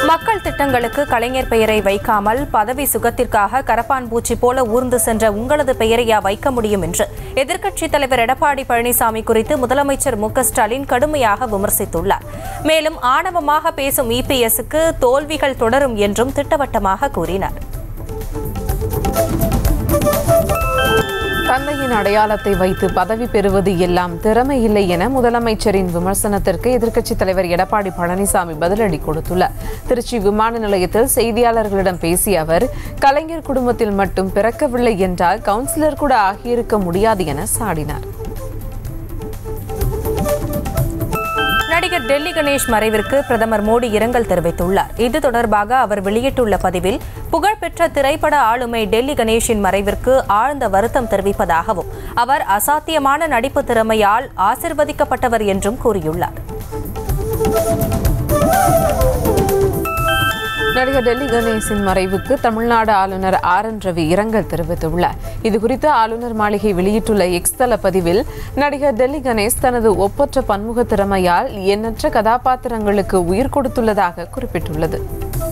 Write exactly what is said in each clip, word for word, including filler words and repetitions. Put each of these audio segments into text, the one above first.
மக்கள் திட்டங்களுக்கு கலைஞர் பெயரை வைக்காமல் பதவி சுகத்திற்காக கரப்பான் பூச்சி போல ஊர்ந்து சென்ற உங்களது பெயரையா வைக்க முடியும் என்று எதிர்க்கட்சித் தலைவர் எடப்பாடி பழனிசாமி குறித்து முதலமைச்சர் மு க ஸ்டாலின் கடுமையாக விமர்சித்துள்ளார். மேலும் ஆணவமாக பேசும் இபிஎஸ்க்கு தோல்விகள் தொடரும் என்றும் திட்டவட்டமாக கூறினார். தந்தையின் அடையாளத்தை வைத்து பதவி பெறுவது எல்லாம் திறமை இல்லை என முதலமைச்சரின் விமர்சனத்திற்கு எதிர்க்கட்சித் தலைவர் எடப்பாடி பழனிசாமி பதிலடி கொடுத்துள்ளார். திருச்சி விமான நிலையத்தில் செய்தியாளர்களிடம் பேசிய அவர், கலைஞர் குடும்பத்தில் மட்டும் பிறக்கவில்லை என்றால் கவுன்சிலர் கூட ஆகியிருக்க முடியாது என சாடினார். நடிகர் டெல்லி கணேஷ் மறைவிற்கு பிரதமர் மோடி இரங்கல் தெரிவித்துள்ளார். இது தொடர்பாக அவர் வெளியிட்டுள்ள பதிவில், புகழ்பெற்ற திரைப்பட ஆளுமை டெல்லி கணேஷின் மறைவிற்கு ஆழ்ந்த வருத்தம் தெரிவிப்பதாகவும் அவர் அசாத்தியமான நடிப்பு திறமையால் ஆசிர்வதிக்கப்பட்டவர் என்றும் கூறியுள்ளார். நடிகர் டெல்லி கணேஷின் மறைவுக்கு தமிழ்நாடு ஆளுநர் ஆர் என் ரவி இரங்கல் தெரிவித்துள்ளார். இதுகுறித்து ஆளுநர் மாளிகை வெளியிட்டுள்ள எக்ஸ் தள பதிவில், நடிகர் டெல்லி கணேஷ் தனது ஒப்பற்ற பன்முக திறமையால் எண்ணற்ற கதாபாத்திரங்களுக்கு உயிர் கொடுத்துள்ளதாக குறிப்பிட்டுள்ளது.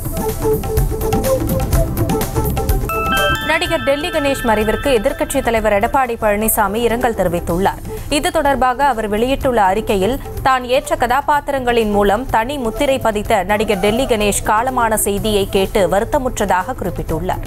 நடிகர் டெல்லி கணேஷ் மறைவிற்கு எதிர்க்கட்சித் தலைவர் எடப்பாடி பழனிசாமி இரங்கல் தெரிவித்துள்ளார். இது தொடர்பாக அவர் வெளியிட்டுள்ள அறிக்கையில், தான் ஏற்ற கதாபாத்திரங்களின் மூலம் தனி முத்திரை பதித்த நடிகர் டெல்லி கணேஷ் காலமான செய்தியை கேட்டு வருத்தமுற்றதாக குறிப்பிட்டுள்ளார்.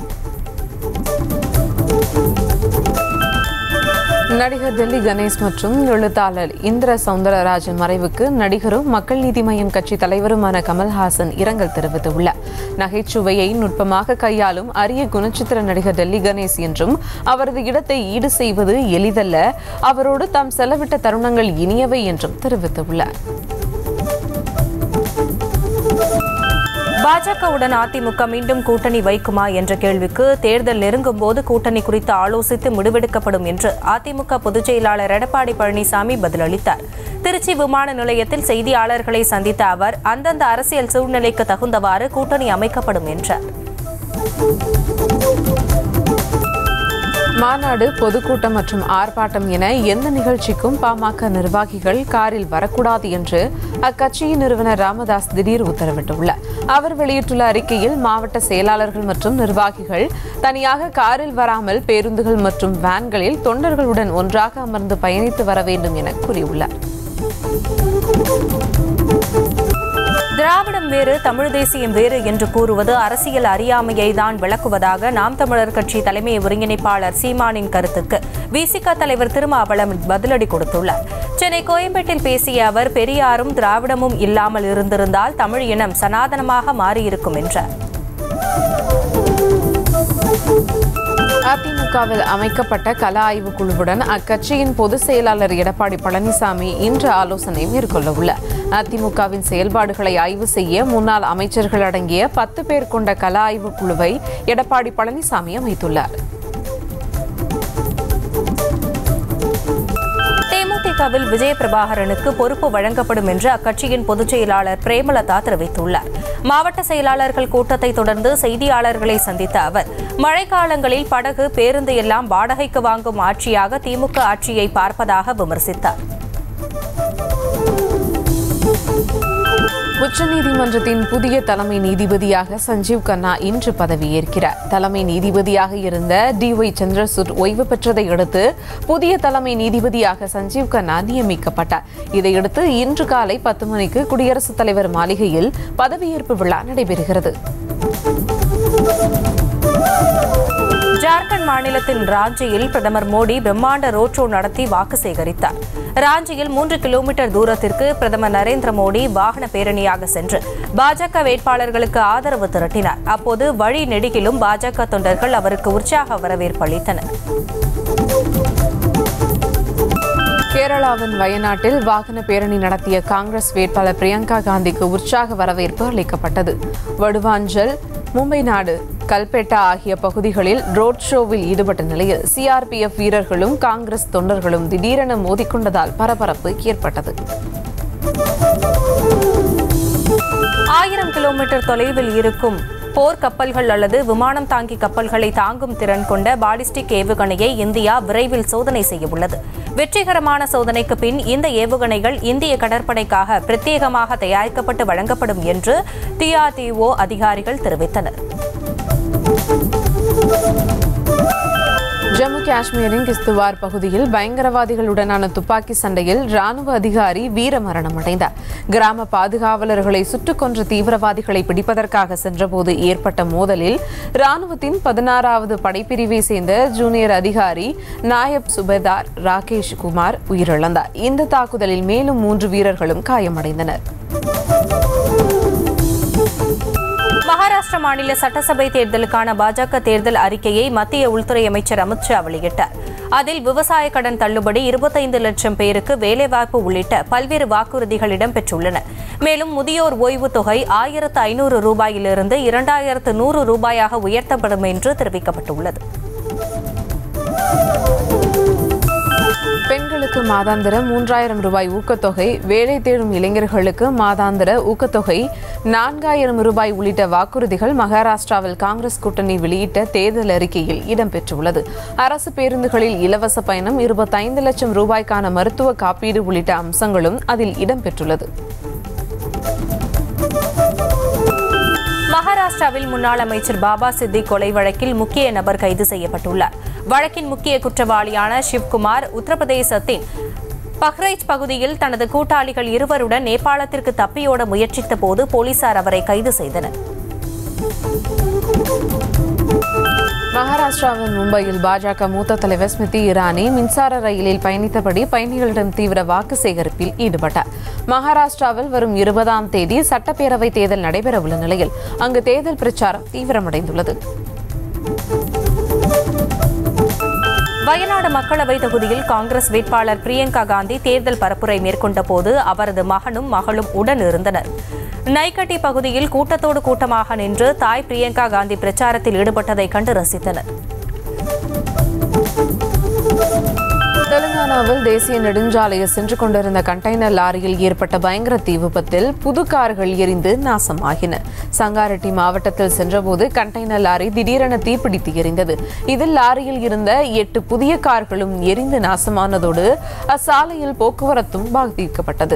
நடிகர் டெல்லி கணேஷ் மற்றும் எழுத்தாளர் இந்திர சௌந்தரராஜன் மறைவுக்கு நடிகரும் மக்கள் நீதி மய்யம் கட்சி தலைவருமான கமல்ஹாசன் இரங்கல் தெரிவித்துள்ளார். நகைச்சுவையை நுட்பமாக கையாளும் அரிய குணச்சித்திர நடிகர் டெல்லி கணேஷ் என்றும் அவரது இடத்தை ஈடு செய்வது எளிதல்ல, அவரோடு தாம் செலவிட்ட தருணங்கள் இனியவை என்றும் தெரிவித்துள்ளார். பாஜகவுடன் அதிமுக மீண்டும் கூட்டணி வைக்குமா என்ற கேள்விக்கு தேர்தல் நெருங்கும் போது கூட்டணி குறித்து ஆலோசித்து முடிவெடுக்கப்படும் என்று அதிமுக பொதுச் செயலாளர் எடப்பாடி பழனிசாமி பதிலளித்தார். திருச்சி விமான நிலையத்தில் செய்தியாளர்களை சந்தித்த அவர், அந்தந்த அரசியல் சூழ்நிலைக்கு தகுந்தவாறு கூட்டணி அமைக்கப்படும் என்றார். மாநாடு, பொதுக்கூட்டம் மற்றும் ஆர்ப்பாட்டம் என எந்த நிகழ்ச்சிக்கும் பாமக நிர்வாகிகள் காரில் வரக்கூடாது என்று அக்கட்சியின் நிறுவனர் ராமதாஸ் திடீர் உத்தரவிட்டுள்ளார். அவர் வெளியிட்டுள்ள அறிக்கையில், மாவட்ட செயலாளர்கள் மற்றும் நிர்வாகிகள் தனியாக காரில் வராமல் பேருந்துகள் மற்றும் வேன்களில் தொண்டர்களுடன் ஒன்றாக அமர்ந்து பயணித்து வர வேண்டும் என கூறியுள்ளார். திராவிடம் வேறு, தமிழ் தேசியம் வேறு என்று கூறுவது அரசியல் அறியாமையை தான் விளக்குவதாக நாம் தமிழர் கட்சி தலைமை ஒருங்கிணைப்பாளர் சீமானின் கருத்துக்கு விசிக தலைவர் திருமாவளவன் பதிலடி கொடுத்துள்ளார். சென்னை கோயம்பேட்டில் பேசிய அவர், பெரியாரும் திராவிடமும் இல்லாமல் இருந்திருந்தால் தமிழ் இனம் சனாதனமாக மாறியிருக்கும் என்றார். அதிமுகவில் அமைக்கப்பட்ட கள ஆய்வு குழுவுடன் அக்கட்சியின் பொதுச் செயலாளர் எடப்பாடி பழனிசாமி இன்று ஆலோசனை மேற்கொள்ள உள்ளார். அதிமுகவின் செயல்பாடுகளை ஆய்வு செய்ய முன்னாள் அமைச்சர்கள் அடங்கிய பத்து பேர் கொண்ட கள ஆய்வு குழுவை எடப்பாடி பழனிசாமி அமைத்துள்ளார். தேமுதிகவில் விஜய பிரபாகரனுக்கு பொறுப்பு வழங்கப்படும் என்று அக்கட்சியின் பொதுச் செயலாளர் பிரேமலதா தெரிவித்துள்ளார். மாவட்ட செயலாளர்கள் கூட்டத்தை தொடர்ந்து செய்தியாளர்களை சந்தித்த அவர், மழைக்காலங்களில் படகு, பேருந்து எல்லாம் வாடகைக்கு வாங்கும் ஆட்சியாக திமுக ஆட்சியை பார்ப்பதாக விமர்சித்தார். உச்சநீதிமன்றத்தின் புதிய தலைமை நீதிபதியாக சஞ்சீவ் கன்னா இன்று பதவியேற்கிறார். தலைமை நீதிபதியாக இருந்த டி ஒய் சந்திரசூட் ஓய்வு பெற்றதை அடுத்து புதிய தலைமை நீதிபதியாக சஞ்சீவ் கன்னா நியமிக்கப்பட்டார். இதையடுத்து இன்று காலை பத்து மணிக்கு குடியரசுத் தலைவர் மாளிகையில் பதவியேற்பு விழா நடைபெறுகிறது. ஜார்க்கண்ட் மாநிலத்தின் ராஞ்சியில் பிரதமர் மோடி பிரம்மாண்ட ரோட் ஷோ நடத்தி வாக்கு சேகரித்தார். ராஞ்சியில் மூன்று கிலோமீட்டர் தூரத்திற்கு பிரதமர் நரேந்திர மோடி வாகன பேரணியாக சென்று பாஜக வேட்பாளர்களுக்கு ஆதரவு திரட்டினார். அப்போது வழி நெடுகிலும் பாஜக தொண்டர்கள் அவருக்கு உற்சாக வரவேற்பு அளித்தனர். கேரளாவின் வயநாட்டில் வாகன பேரணி நடத்திய காங்கிரஸ் வேட்பாளர் பிரியங்கா காந்திக்கு உற்சாக வரவேற்பு அளிக்கப்பட்டது. வடுவாஞ்சல், மும்பை நாடு, கல்பேட்டா ஆகிய பகுதிகளில் ரோட் ஷோவில் ஈடுபட்ட நிலையில் சிஆர்பிஎஃப் வீரர்களும் காங்கிரஸ் தொண்டர்களும் திடீரென மோதிக்கொண்டதால் பரபரப்பு ஏற்பட்டது. ஆயிரம் கிலோமீட்டர் தொலைவில் இருக்கும் போர் கப்பல்கள் அல்லது விமானம் தாங்கி கப்பல்களை தாங்கும் திறன் கொண்ட பாலிஸ்டிக் ஏவுகணையை இந்தியா விரைவில் சோதனை செய்யவுள்ளது. வெற்றிகரமான சோதனைக்கு பின் இந்த ஏவுகணைகள் இந்திய கடற்படைக்காக பிரத்யேகமாக தயாரிக்கப்பட்டு வழங்கப்படும் என்று டி ஆர் டி ஓ அதிகாரிகள் தெரிவித்தனர். ஜம்மு காஷ்மீரின் கிஸ்துவார் பகுதியில் பயங்கரவாதிகளுடனான துப்பாக்கி சண்டையில் ராணுவ அதிகாரி வீரமரணம் அடைந்தார். கிராம பாதுகாவலர்களை சுட்டுக் கொன்ற தீவிரவாதிகளை பிடிப்பதற்காக சென்றபோது ஏற்பட்ட மோதலில் ராணுவத்தின் பதினாறாவது படைப்பிரிவை சேர்ந்த ஜூனியர் அதிகாரி நாயப் சுபேதார் ராகேஷ் குமார் உயிரிழந்தார். இந்த தாக்குதலில் மேலும் மூன்று வீரர்களும் காயமடைந்தனர். மகாராஷ்டிர மாநில சட்டசபை தேர்தலுக்கான பாஜக தேர்தல் அறிக்கையை மத்திய உள்துறை அமைச்சர் அமித் ஷா வெளியிட்டார். அதில் விவசாய கடன் தள்ளுபடி, இருபத்தைந்து லட்சம் பேருக்கு வேலைவாய்ப்பு உள்ளிட்ட பல்வேறு வாக்குறுதிகள் இடம்பெற்றுள்ளன. மேலும் முதியோர் ஓய்வு தொகை ஆயிரத்து ஐநூறு ரூபாயிலிருந்து இரண்டாயிரத்து நூறு ரூபாயாக உயர்த்தப்படும் என்று தெரிவிக்கப்பட்டுள்ளது. பெண்களுக்கு மாதாந்திர மூன்றாயிரம் ரூபாய் ஊக்கத்தொகை, வேலை தேடும் இளைஞர்களுக்கு மாதாந்திர ஊக்கத்தொகை நான்காயிரம் ரூபாய் உள்ளிட்ட வாக்குறுதிகள் மகாராஷ்டிராவில் காங்கிரஸ் கூட்டணி வெளியிட்ட தேர்தல் அறிக்கையில் இடம்பெற்றுள்ளது. அரசு பேருந்துகளில் இலவச பயணம், இருபத்தைந்து லட்சம் ரூபாய்க்கான மருத்துவ காப்பீடு உள்ளிட்ட அம்சங்களும் அதில் இடம்பெற்றுள்ளது. மகாராஷ்டிராவில் முன்னாள் அமைச்சர் பாபா சித்திக் கொலை வழக்கில் முக்கிய நபர் கைது செய்யப்பட்டுள்ளார். வழக்கின் முக்கிய குற்றவாளியான சிவ்குமார் உத்தரப்பிரதேசத்தின் பஹ்ரைச் பகுதியில் தனது கூட்டாளிகள் இருவருடன் நேபாளத்திற்கு தப்பியோட முயற்சித்த போது போலீசார் அவரை கைது செய்தனர். மகாராஷ்டிராவின் மும்பையில் பாஜக மூத்த தலைவர் ஸ்மிருதி இரானி மின்சார ரயிலில் பயணித்தபடி பயணிகளிடம் தீவிர வாக்கு சேகரிப்பில் ஈடுபட்டார். மகாராஷ்டிராவில் வரும் இருபதாம் தேதி சட்டப்பேரவை தேர்தல் நடைபெறவுள்ள நிலையில் அங்கு தேர்தல் பிரச்சாரம் தீவிரமடைந்துள்ளது. வயநாடு மக்களவை தொகுதியில் காங்கிரஸ் வேட்பாளர் பிரியங்கா காந்தி தேர்தல் பரப்புரை மேற்கொண்ட போது அவரது மகனும் மகளும் உடன் இருந்தனர். நைக்கட்டி பகுதியில் கூட்டத்தோடு கூட்டமாக நின்று தாய் பிரியங்கா காந்தி பிரச்சாரத்தில் ஈடுபட்டதை கண்டு ரசித்தனர். தெலுங்கானாவில் தேசிய நெடுஞ்சாலையில் சென்று கொண்டிருந்த கண்டெய்னர் லாரியில் ஏற்பட்ட பயங்கர தீ விபத்தில் புது கார்கள் எரிந்து நாசமாகின. சங்காரெட்டி மாவட்டத்தில் சென்றபோது கண்டெய்னர் லாரி திடீரென தீப்பிடித்து எரிந்தது. இதில் லாரியில் இருந்த எட்டு புதிய கார்களும் எரிந்து நாசமானதோடு அச்சாலையில் போக்குவரத்தும் பாதிக்கப்பட்டது.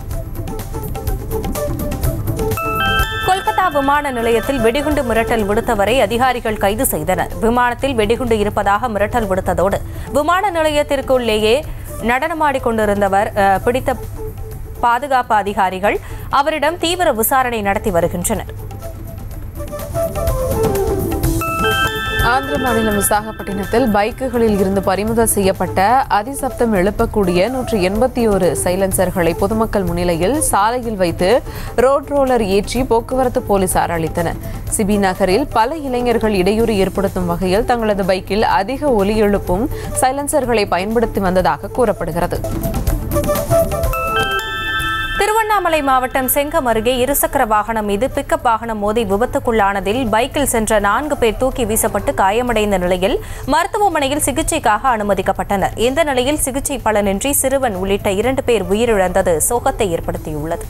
கொல்கத்தா விமான நிலையத்தில் வெடிகுண்டு மிரட்டல் விடுத்தவரை அதிகாரிகள் கைது செய்தனர். விமானத்தில் வெடிகுண்டு இருப்பதாக மிரட்டல் விடுத்ததோடு விமான நிலையத்திற்குள்ளேயே நடனமாடிக் கொண்டிருந்தவர் பிடித்த பாதுகாப்பு அதிகாரிகள் அவரிடம் தீவிர விசாரணை நடத்தி வருகின்றனர். ஆந்திர மாநிலம் விசாகப்பட்டினத்தில் பைக்குகளில் இருந்து பறிமுதல் செய்யப்பட்ட அதிசப்தம் எழுப்பக்கூடிய நூற்றி எண்பத்தி ஒரு சைலன்சர்களை பொதுமக்கள் முன்னிலையில் சாலையில் வைத்து ரோட் ரோலர் ஏற்றி போக்குவரத்து போலீசார் அளித்தனர். சிபி நகரில் பல இளைஞர்கள் இடையூறு ஏற்படுத்தும் வகையில் தங்களது பைக்கில் அதிக ஒலி எழுப்பும் சைலன்சர்களை பயன்படுத்தி வந்ததாக கூறப்படுகிறது. திருவண்ணாமலை மாவட்டம் செங்கம் அருகே இருசக்கர வாகனம் மீது பிக்கப் வாகனம் மோதி விபத்துக்குள்ளானதில் பைக்கில் சென்ற நான்கு பேர் தூக்கி வீசப்பட்டு காயமடைந்த நிலையில் மருத்துவமனையில் சிகிச்சைக்காக அனுமதிக்கப்பட்டனர். இந்த நிலையில் சிகிச்சை பலனின்றி சிறுவன் உள்ளிட்ட இரண்டு பேர் உயிரிழந்தது சோகத்தை ஏற்படுத்தியுள்ளது.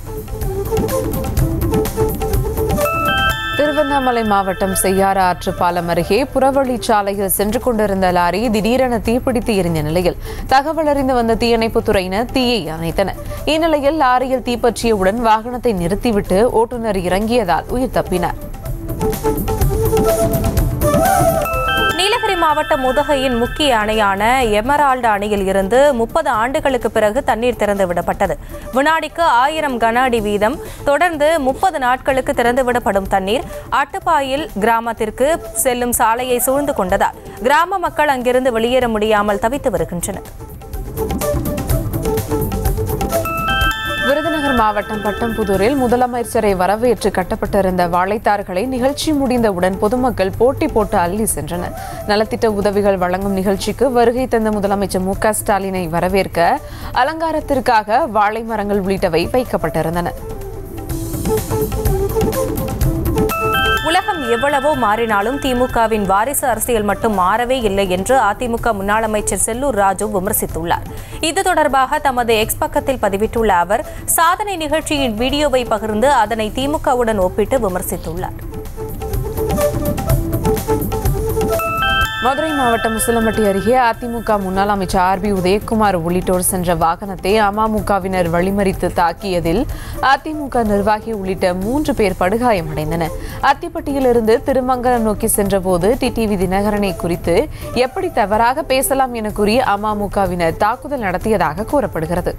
திருவண்ணாமலை மாவட்டம் செய்யாறு ஆற்று பாலம் அருகே புறவழிச்சாலையில் சென்று கொண்டிருந்த லாரி திடீரென தீப்பிடித்து எரிந்த நிலையில் தகவல் அறிந்து வந்த தீயணைப்புத் துறையினர் தீயை அணைத்தனர். இந்நிலையில் லாரியில் தீப்பற்றியவுடன் வாகனத்தை நிறுத்திவிட்டு ஓட்டுநர் இறங்கியதால் உயிர் தப்பினார். நீலகிரி மாவட்டம் உதகையின் முக்கிய அணையான எமரால்டு அணையில் இருந்து முப்பது ஆண்டுகளுக்கு பிறகு தண்ணீர் திறந்துவிடப்பட்டது. வினாடிக்கு ஆயிரம் கன அடி வீதம் தொடர்ந்து முப்பது நாட்களுக்கு திறந்துவிடப்படும் தண்ணீர் அட்டுப்பாயில் கிராமத்திற்கு செல்லும் சாலையை சூழ்ந்து கொண்டதால் கிராம மக்கள் அங்கிருந்து வெளியேற முடியாமல் தவித்து வருகின்றனர். விருதுநகர் மாவட்டம் பட்டம்புதூரில் முதலமைச்சரை வரவேற்று கட்டப்பட்டிருந்த வாழைத்தார்களை நிகழ்ச்சி முடிந்தவுடன் பொதுமக்கள் போட்டி போட்டு அள்ளி சென்றனர். நலத்திட்ட உதவிகள் வழங்கும் நிகழ்ச்சிக்கு வருகை தந்த முதலமைச்சர் மு க ஸ்டாலினை வரவேற்க அலங்காரத்திற்காக வாழை மரங்கள் உள்ளிட்டவை வைக்கப்பட்டிருந்தன. உலகம் எவ்வளவோ மாறினாலும் திமுகவின் வாரிசு அரசியல் மட்டும் மாறவே இல்லை என்று அதிமுக முன்னாள் அமைச்சர் செல்லூர் ராஜு விமர்சித்துள்ளார். இது தொடர்பாக தமது எக்ஸ் பக்கத்தில் பதிவிட்டுள்ள அவர் சாதனை நிகழ்ச்சியின் வீடியோவை பகிர்ந்து அதனை திமுகவுடன் ஒப்பிட்டு விமர்சித்துள்ளார். மதுரை மாவட்டம் உசிலம்பட்டி அருகே அதிமுக முன்னாள் அமைச்சர் ஆர் பி உதயகுமார் உள்ளிட்டோர் சென்ற வாகனத்தை அமமுகவினர் வழிமறித்து தாக்கியதில் அதிமுக நிர்வாகி உள்ளிட்ட மூன்று பேர் படுகாயமடைந்தனர். அத்திப்பட்டியிலிருந்து திருமங்கலம் நோக்கி சென்றபோது டிடிவி தினகரனை குறித்து எப்படி தவறாக பேசலாம் என கூறி அமமுகவினர் தாக்குதல் நடத்தியதாக கூறப்படுகிறது.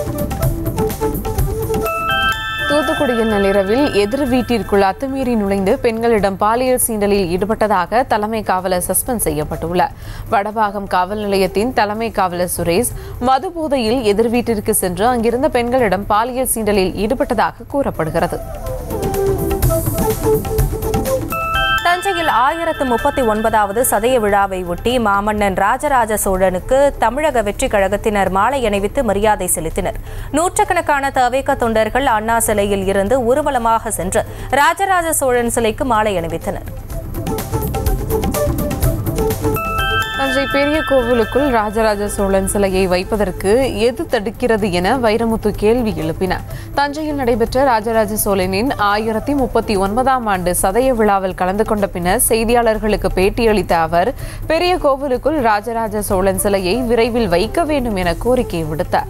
தூத்துக்குடியில் நள்ளிரவில் எதிர் வீட்டிற்குள் அத்துமீறி நுழைந்து பெண்களிடம் பாலியல் சீண்டலில் ஈடுபட்டதாக தலைமை காவலர் சஸ்பெண்ட் செய்யப்பட்டுள்ளார். வடபாகம் காவல் நிலையத்தின் தலைமை காவலர் சுரேஷ் மது போதையில் எதிர் வீட்டிற்கு சென்று அங்கிருந்த பெண்களிடம் பாலியல் சீண்டலில் ஈடுபட்டதாக கூறப்படுகிறது. தஞ்சையில் ஆயிரத்து முப்பத்தி ஒன்பதாவது சதய விழாவை ஒட்டி மாமன்னன் ராஜராஜ சோழனுக்கு தமிழக வெற்றி கழகத்தினர் மாலை அணிவித்து மரியாதை செலுத்தினர். நூற்றுக்கணக்கான தவேக தொண்டர்கள் அண்ணா சிலையில் இருந்து ஊர்வலமாக சென்று ராஜராஜ சோழன் சிலைக்கு மாலை அணிவித்தனர். தஞ்சை பெரிய கோவிலுக்குள் ராஜராஜ சோழன் சிலையை வைப்பதற்கு எது தடுக்கிறது என வைரமுத்து கேள்வி எழுப்பினார். தஞ்சையில் நடைபெற்ற ராஜராஜ சோழனின் ஆயிரத்தி முப்பத்தி ஒன்பதாம் ஆண்டு சதய விழாவில் கலந்து கொண்ட பின்னர் செய்தியாளர்களுக்கு பேட்டியளித்த அவர், பெரிய கோவிலுக்குள் ராஜராஜ சோழன் சிலையை விரைவில் வைக்க வேண்டும் என கோரிக்கை விடுத்தார்.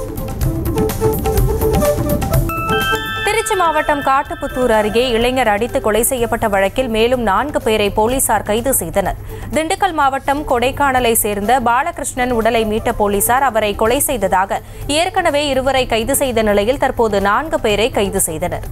திருச்சி மாவட்டம் காட்டுப்புத்தூர் அருகே இளைஞர் அடித்து கொலை செய்யப்பட்ட வழக்கில் மேலும் நான்கு பேரை போலீசார் கைது செய்தனர். திண்டுக்கல் மாவட்டம் கொடைக்கானலை சேர்ந்த பாலகிருஷ்ணன் உடலை மீட்ட போலீசார் அவரை கொலை செய்ததாக ஏற்கனவே இருவரை கைது செய்த நிலையில் தற்போது நான்கு பேரை கைது செய்தனர்.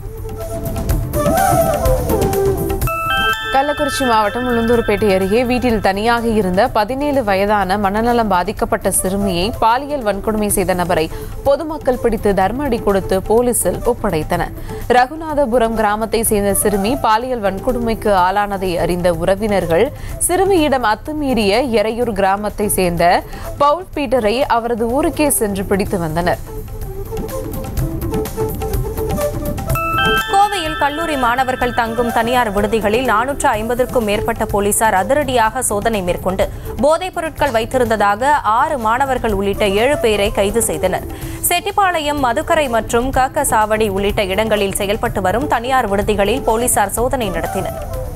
கள்ளக்குறிச்சி மாவட்டம் உளுந்தூர்பேட்டை அருகே வீட்டில் தனியாக இருந்த பதினேழு வயதான மனநலம் பாதிக்கப்பட்ட சிறுமியை பாலியல் வன்கொடுமை செய்த நபரை பொதுமக்கள் பிடித்து தர்ம அடி கொடுத்து போலீசில் ஒப்படைத்தனர். ரகுநாதபுரம் கிராமத்தை சேர்ந்த சிறுமி பாலியல் வன்கொடுமைக்கு ஆளானதை அறிந்த உறவினர்கள் சிறுமியிடம் அத்துமீறிய எறையூர் கிராமத்தை சேர்ந்த பவுல் பீட்டரை அவரது ஊருக்கே சென்று பிடித்து வந்தனர். கோவையில் கல்லூரி மாணவர்கள் தங்கும் தனியார் விடுதிகளில் நானூற்று ஐம்பதற்கும் மேற்பட்ட போலீசார் அதிரடியாக சோதனை மேற்கொண்டு போதைப் பொருட்கள் வைத்திருந்ததாக ஆறு மாணவர்கள் உள்ளிட்ட ஏழு பேரை கைது செய்தனர். செட்டிப்பாளையம், மதுக்கரை மற்றும் கக்கசாவடி உள்ளிட்ட இடங்களில் செயல்பட்டு வரும் தனியார் விடுதிகளில் போலீசார் சோதனை நடத்தினர்.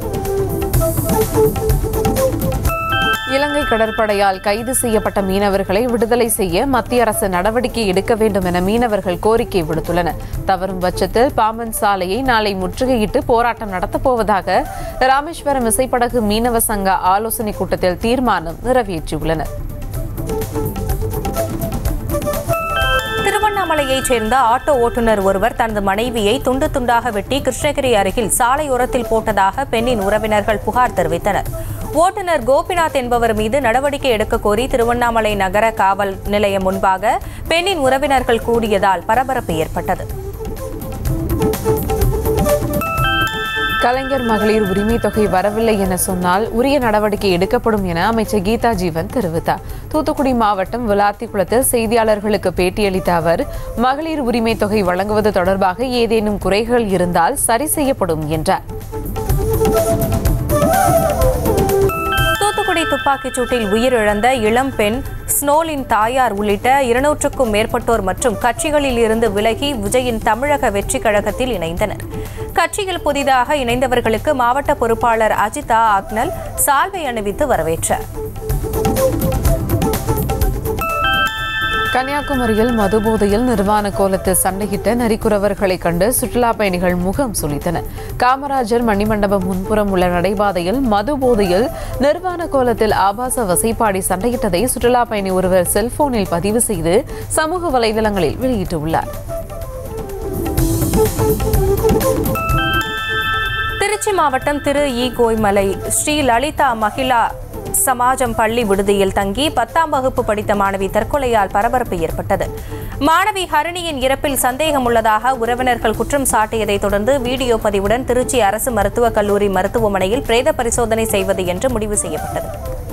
இலங்கை கடற்படையால் கைது செய்யப்பட்ட மீனவர்களை விடுதலை செய்ய மத்திய அரசு நடவடிக்கை எடுக்க வேண்டும் என மீனவர்கள் கோரிக்கை விடுத்துள்ளனர். தவறும் பட்சத்தில் பாம்பன் சாலையை நாளை முற்றுகையிட்டு போராட்டம் நடத்தப்போவதாக ராமேஸ்வரம் விசைப்படகு மீனவ சங்க ஆலோசனைக் கூட்டத்தில் தீர்மானம் நிறைவேற்றியுள்ளனர். திருவண்ணாமலையைச் சேர்ந்த ஆட்டோ ஓட்டுநர் ஒருவர் தனது மனைவியை துண்டு துண்டாக வெட்டி கிருஷ்ணகிரி அருகில் சாலையோரத்தில் போட்டதாக பெண்ணின் உறவினர்கள் புகார் தெரிவித்தனர். ஓட்டுநர் கோபிநாத் என்பவர் மீது நடவடிக்கை எடுக்க கோரி திருவண்ணாமலை நகர காவல் நிலையம் முன்பாக பெண்ணின் உறவினர்கள் கூடியதால் பரபரப்பு ஏற்பட்டது. கலைஞர் மகளிர் உரிமை தொகை வரவில்லை என சொன்னால் உரிய நடவடிக்கை எடுக்கப்படும் என அமைச்சர் கீதா ஜீவன் தெரிவித்தார். தூத்துக்குடி மாவட்டம் விளாத்திக்குளத்தில் செய்தியாளர்களுக்கு பேட்டியளித்த அவர், மகளிர் உரிமை தொகை வழங்குவது தொடர்பாக ஏதேனும் குறைகள் இருந்தால் சரி செய்யப்படும் என்றார். தூத்துக்குடி துப்பாக்கிச் சூட்டில் உயிரிழந்த இளம் பெண் ஸ்னோலின் தாயார் உள்ளிட்ட இருநூற்றுக்கும் மேற்பட்டோர் மற்றும் கட்சிகளில் இருந்து விலகி விஜயின் தமிழக வெற்றி கழகத்தில் இணைந்தனர். கட்சியில் புதிதாக இணைந்தவர்களுக்கு மாவட்ட பொறுப்பாளர் அஜிதா அக்னல் சால்வை அணிவித்து வரவேற்றார். கன்னியாகுமரியில் மதுபோதையில் நிர்வாண கோலத்தில் சண்டையிட்ட நரிக்குறவர்களை கண்டு சுற்றுலா பயணிகள் முகம் சுளித்தனர். காமராஜர் மணிமண்டபம் முன்புறம் உள்ள நடைபாதையில் மதுபோதையில் நிர்வாண கோலத்தில் ஆபாச வசைப்பாடி சண்டையிட்டதை சுற்றுலா பயணி ஒருவர் செல்போனில் பதிவு செய்து சமூக வலைதளங்களில் வெளியிட்டுள்ளார். திருச்சி மாவட்டம் திரு ஈ கோய்மலை ஸ்ரீ லலிதா மகிழா சமாஜம் பள்ளி விடுதியில் தங்கி பத்தாம் வகுப்பு படித்த மாணவி தற்கொலையால் பரபரப்பு ஏற்பட்டது. மாணவி ஹரிணியின் இறப்பில் சந்தேகம் உள்ளதாக உறவினர்கள் குற்றம் சாட்டியதை தொடர்ந்து வீடியோ பதிவுடன் திருச்சி அரசு மருத்துவக் கல்லூரி மருத்துவமனையில் பிரேத பரிசோதனை செய்வது என்று முடிவு செய்யப்பட்டது.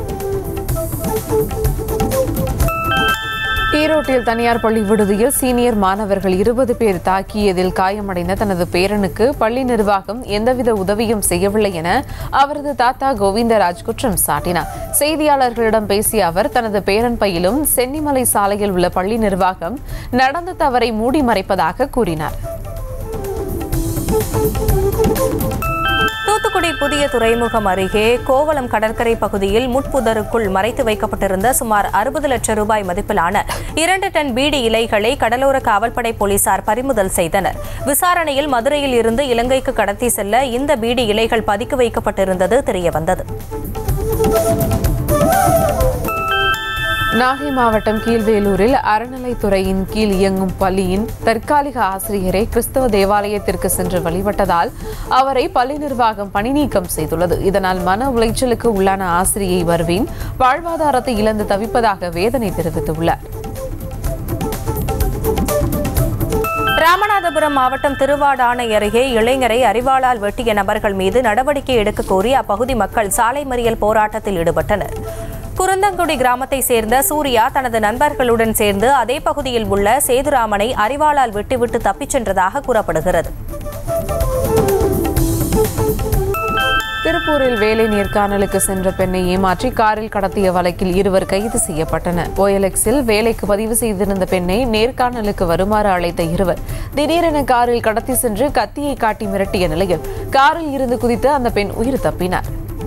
ஈரோட்டில் தனியார் பள்ளி விடுதியில் சீனியர் மாணவர்கள் இருபது பேர் தாக்கியதில் காயமடைந்த தனது பேரனுக்கு பள்ளி நிர்வாகம் எந்தவித உதவியும் செய்யவில்லை என அவரது தாத்தா கோவிந்தராஜ் குற்றம் சாட்டினார். செய்தியாளர்களிடம் பேசிய அவர், தனது பேரன் பயிலும் சென்னிமலை சாலையில் உள்ள பள்ளி நிர்வாகம் நடந்த தவறை மூடி மறைப்பதாக கூறினார். தூத்துக்குடி புதிய துறைமுகம் அருகே கோவளம் கடற்கரை பகுதியில் முட்புதருக்குள் மறைத்து வைக்கப்பட்டிருந்த சுமார் அறுபது லட்சம் ரூபாய் மதிப்பிலான இரண்டு டன் பீடி இலைகளை கடலோர காவல்படை போலீசார் பறிமுதல் செய்தனர். விசாரணையில் மதுரையில் இருந்து இலங்கைக்கு கடத்தி செல்ல இந்த பீடி இலைகள் பதுக்கி வைக்கப்பட்டிருந்தது தெரியவந்தது. நாகை மாவட்டம் கீழ்வேலூரில் அறநிலைத்துறையின் கீழ் இயங்கும் பள்ளியின் தற்காலிக ஆசிரியரை கிறிஸ்தவ தேவாலயத்திற்கு சென்று வழிபட்டதால் அவரை பள்ளி நிர்வாகம் பணி நீக்கம் செய்துள்ளது. இதனால் மன உளைச்சலுக்கு உள்ளான ஆசிரியை வருவின் வாழ்வாதாரத்தை இழந்து தவிப்பதாக வேதனை தெரிவித்துள்ளார். ராமநாதபுரம் மாவட்டம் திருவாடானை அருகே இளைஞரை அரிவாளால் வெட்டிய நபர்கள் மீது நடவடிக்கை எடுக்க கோரி அப்பகுதி மக்கள் சாலை மறியல் போராட்டத்தில் ஈடுபட்டனர். குருந்தங்குடி கிராமத்தை சேர்ந்த சூர்யா தனது நண்பர்களுடன் சேர்ந்து அதே பகுதியில் உள்ள சேதுராமனை அரிவாளால் விட்டுவிட்டு தப்பிச் சென்றதாக கூறப்படுகிறது. திருப்பூரில் வேலை நேர்காணலுக்கு சென்ற பெண்ணை ஏமாற்றி காரில் கடத்திய வழக்கில் இருவர் கைது செய்யப்பட்டனர். ஓஎல்எக்ஸில் வேலைக்கு பதிவு செய்திருந்த பெண்ணை நேர்காணலுக்கு வருமாறு அழைத்த இருவர் திடீரென காரில் கடத்தி சென்று கத்தியை காட்டி மிரட்டிய நிலையில் காரில் இருந்து குதித்து அந்த பெண் உயிர் தப்பினார்.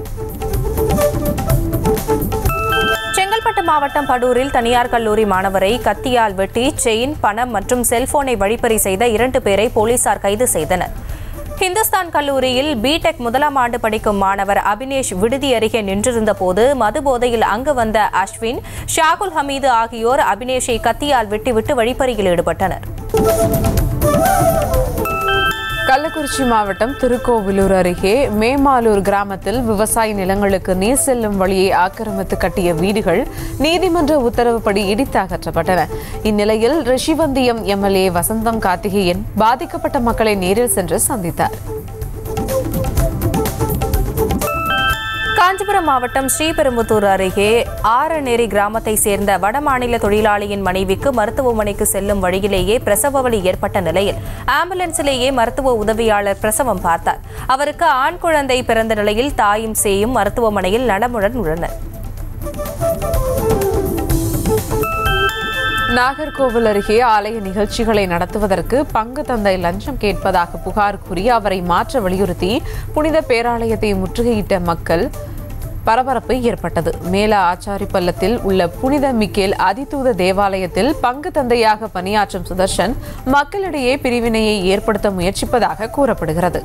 செங்கல்பட்டு மாவட்டம் படூரில் தனியார் கல்லூரி மாணவரை கத்தியால் வெட்டி செயின், பணம் மற்றும் செல்போனை வழிப்பறி செய்த இரண்டு பேரை போலீசார் கைது செய்தனர். ஹிந்துஸ்தான் கல்லூரியில் பிடெக் முதலாம் ஆண்டு படிக்கும் மாணவர் அபினேஷ் விடுதி அருகே நின்றிருந்த போது மது போதையில் அங்கு வந்த அஸ்வின், ஷாகுல் ஹமீது ஆகியோர் அபினேஷை கத்தியால் வெட்டிவிட்டு வழிப்பறியில் ஈடுபட்டனர். கள்ளக்குறிச்சி மாவட்டம் திருக்கோவிலூர் அருகே மேமாலூர் கிராமத்தில் விவசாய நிலங்களுக்கு நீர் செல்லும் வழியை ஆக்கிரமித்து கட்டிய வீடுகள் நீதிமன்ற உத்தரவுப்படி இடித்து அகற்றப்பட்டன. இந்நிலையில் ரிஷிவந்தியம் எம்எல்ஏ வசந்தம் கார்த்திகேயன் பாதிக்கப்பட்ட மக்களை நேரில் சென்று சந்தித்தார். காஞ்சிபுரம் மாவட்டம் ஸ்ரீபெரும்புத்தூர் அருகே ஆரநேரி கிராமத்தை சேர்ந்த வடமாநில தொழிலாளியின் மனைவிக்கு மருத்துவமனைக்கு செல்லும் வழியிலேயே பிரசவ வலி ஏற்பட்ட நிலையில் ஆம்புலன்ஸிலேயே மருத்துவ உதவியாளர் பிரசவம் பார்த்தார். அவருக்கு ஆண் குழந்தை பிறந்த நிலையில் தாயும் சேயும் மருத்துவமனையில் நலமுடன் உள்ளனர். நாகர்கோவில் அருகே ஆலய நிகழ்ச்சிகளை நடத்துவதற்கு பங்கு தந்தை லஞ்சம் கேட்பதாக புகார் கூறி அவரை மாற்ற வலியுறுத்தி புனித பேராலயத்தை முற்றுகையிட்ட மக்கள் பரபரப்பு ஏற்பட்டது. மேல ஆச்சாரிப்பள்ளத்தில் உள்ள புனித மிக்கேல் அதிதூத தேவாலயத்தில் பங்கு தந்தையாக பணியாற்றும் சுதர்ஷன் மக்களிடையே பிரிவினையை ஏற்படுத்த முயற்சிப்பதாக கூறப்படுகிறது.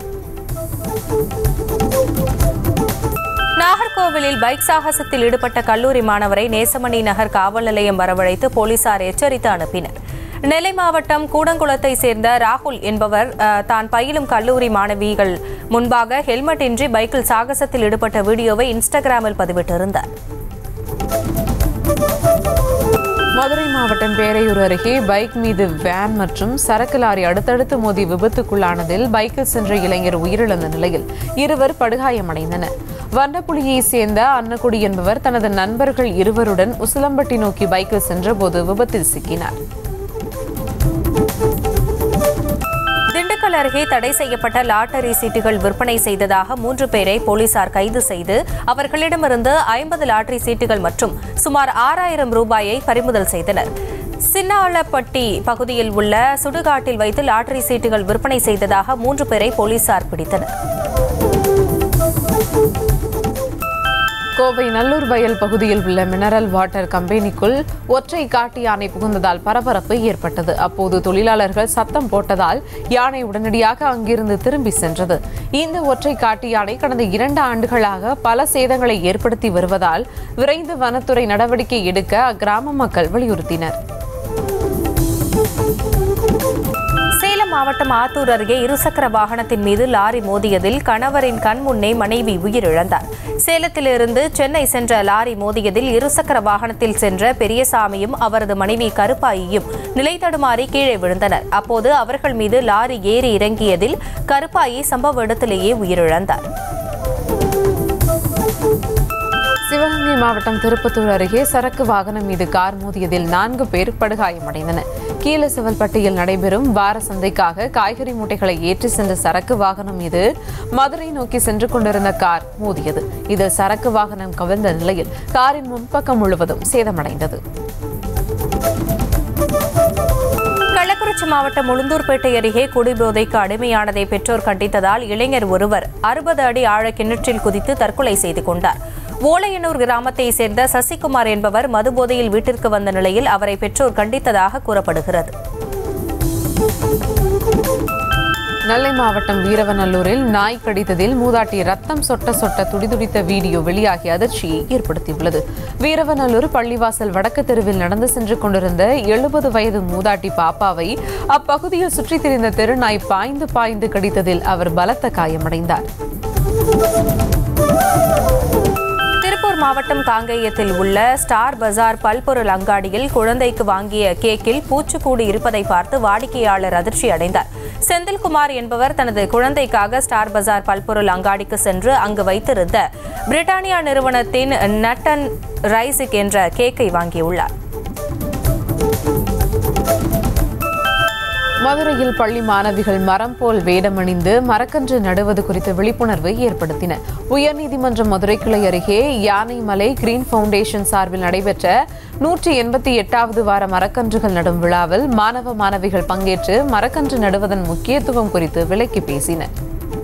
நாகர்கோவிலில் பைக் சாகசத்தில் ஈடுபட்ட கல்லூரி மாணவரை நேசமணி நகர் காவல் நிலையம் வரவழைத்து போலீசார் எச்சரித்து அனுப்பினர். நெல்லை மாவட்டம் கூடங்குளத்தை சேர்ந்த ராகுல் என்பவர் தான் பயிலும் கல்லூரி மாணவிகள் முன்பாக ஹெல்மெட் இன்றி பைக்கில் சாகசத்தில் ஈடுபட்ட வீடியோவை இன்ஸ்டாகிராமில் பதிவிட்டிருந்தார். மதுரை மாவட்டம் பேரையூர் அருகே பைக் மீது வேன் மற்றும் சரக்கு லாரி அடுத்தடுத்து மோதி விபத்துக்குள்ளானதில் பைக்கில் சென்ற இளைஞர் உயிரிழந்த நிலையில் இருவர் படுகாயமடைந்தனர். வண்டப்புலியை சேர்ந்த அன்னக்குடி என்பவர் தனது நண்பர்கள் இருவருடன் உசிலம்பட்டி நோக்கி பைக்கில் சென்றபோது விபத்தில் சிக்கினார். திண்டுக்கல் அருகே தடை செய்யப்பட்ட லாட்டரி சீட்டுகள் விற்பனை செய்ததாக மூன்று பேரை போலீசார் கைது செய்து அவர்களிடமிருந்து ஐம்பது லாட்டரி சீட்டுகள் மற்றும் சுமார் ஆறாயிரம் ரூபாயை பறிமுதல் செய்தனர். சின்னாளப்பட்டி பகுதியில் உள்ள சுடுகாட்டில் வைத்து லாட்டரி சீட்டுகள் விற்பனை செய்ததாக மூன்று பேரை போலீசார் பிடித்தனர். கோவை நல்லூர் வயல் பகுதியில் உள்ள மினரல் வாட்டர் கம்பெனிக்குள் ஒற்றை காட்டு யானை புகுந்ததால் பரபரப்பு ஏற்பட்டது. அப்போது தொழிலாளர்கள் சத்தம் போட்டதால் யானை உடனடியாக அங்கிருந்து திரும்பி சென்றது. இந்த ஒற்றை காட்டு யானை கடந்த இரண்டு ஆண்டுகளாக பல சேதங்களை ஏற்படுத்தி வருவதால் விரைந்து வனத்துறை நடவடிக்கை எடுக்க அக்கிராம மக்கள் வலியுறுத்தினர். சேலம் மாவட்டம் ஆத்தூர் அருகே இருசக்கர வாகனத்தின் மீது லாரி மோதியதில் கணவரின் கண் முன்னே மனைவி உயிரிழந்தார். சேலத்திலிருந்து சென்னை சென்ற லாரி மோதியதில் இருசக்கர வாகனத்தில் சென்ற பெரியசாமியும் அவரது மனைவி கருப்பாயியும் நிலை தடுமாறி கீழே விழுந்தனர். அப்போது அவர்கள் மீது லாரி ஏறி இறங்கியதில் கருப்பாயி சம்பவ இடத்திலேயே உயிரிழந்தார். சிவகங்கை மாவட்டம் திருப்பத்தூர் அருகே சரக்கு வாகனம் மீது கார் மோதியதில் நான்கு பேர் படுகாயமடைந்தனர். கீழசிவல்பட்டியில் நடைபெறும் வார சந்தைக்காக காய்கறி மூட்டைகளை ஏற்றி சென்ற சரக்கு வாகனம் மீது மதுரை நோக்கி சென்று கொண்டிருந்த கார் மோதியது. இதில் சரக்கு வாகனம் கவிழ்ந்த நிலையில் காரின் முன்பக்கம் முழுவதும் சேதமடைந்தது. கள்ளக்குறிச்சி மாவட்டம் உளுந்தூர்பேட்டை அருகே குடிபோதைக்கு அடிமையானதை பெற்றோர் கண்டித்ததால் இளைஞர் ஒருவர் அறுபது அடி ஆழ கிணற்றில் குதித்து தற்கொலை செய்து கொண்டார். ஓலையனூர் கிராமத்தை சேர்ந்த சசிகுமார் என்பவர் மதுபோதையில் வீட்டிற்கு வந்த நிலையில் அவரை பெற்றோர் கண்டித்ததாக கூறப்படுகிறது. நெல்லை மாவட்டம் வீரவநல்லூரில் நாய் கடித்ததில் மூதாட்டி ரத்தம் சொட்ட சொட்ட துடிதுடித்த வீடியோ வெளியாகி அதிர்ச்சியை ஏற்படுத்தியுள்ளது. வீரவநல்லூர் பள்ளிவாசல் வடக்கு தெருவில் நடந்து சென்று கொண்டிருந்த எழுபது வயது மூதாட்டி பாப்பாவை அப்பகுதியில் சுற்றித் திரிந்த தெருநாய் பாய்ந்து பாய்ந்து கடித்ததில் அவர் பலத்த காயமடைந்தார். திருப்பூர் மாவட்டம் காங்கேயத்தில் உள்ள ஸ்டார் பஜார் பல்பொருள் அங்காடியில் குழந்தைக்கு வாங்கிய கேக்கில் பூச்சிக்கூடு இருப்பதை பார்த்து வாடிக்கையாளர் அதிர்ச்சி அடைந்தார். செந்தில்குமார் என்பவர் தனது குழந்தைக்காக ஸ்டார் பஜார் பல்பொருள் அங்காடிக்கு சென்று அங்கு வைத்திருந்த பிரிட்டானியா நிறுவனத்தின் நட் அண்ட் ரைசிக் என்ற கேக்கை வாங்கியுள்ளார். மதுரையில் பள்ளி மாணவிகள் மரம் போல் வேடமணிந்து மரக்கன்று நடுவது குறித்த விழிப்புணர்வை ஏற்படுத்தினர். உயர்நீதிமன்ற மதுரை கிளை அருகே யானைமலை கிரீன் பவுண்டேஷன் சார்பில் நடைபெற்ற நூற்றி எண்பத்தி எட்டாவது வார மரக்கன்றுகள் நடும் விழாவில் மாணவ மாணவிகள் பங்கேற்று மரக்கன்று நடுவதன் முக்கியத்துவம் குறித்து விளக்கி பேசினர்.